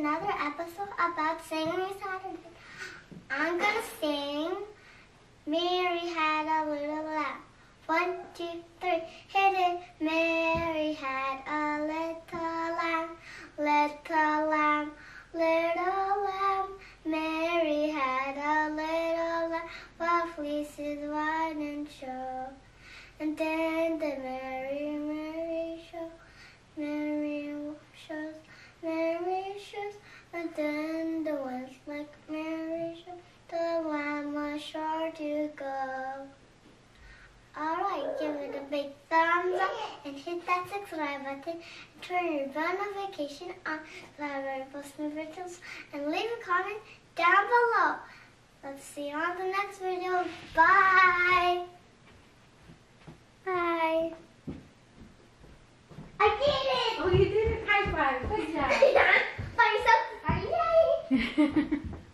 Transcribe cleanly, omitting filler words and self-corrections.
another episode about singing Saturday. I'm gonna sing Mary Had a Little Lamb. 1, 2, 3, hit it. Mary had a little lamb, little lamb, little lamb. Mary had a little lamb, while fleeces white and show. And then the Mary show, Mary shows, Mary shows. And then the ones like Mary show, the lamb was sure to go. Alright, give it a big thumbs up and hit that subscribe button and turn your bell notification on so I post new videos, and leave a comment down below. Let's see you on the next video. Bye! Bye! I did it! Oh, you did it! High five! Good job! By yourself! Yay!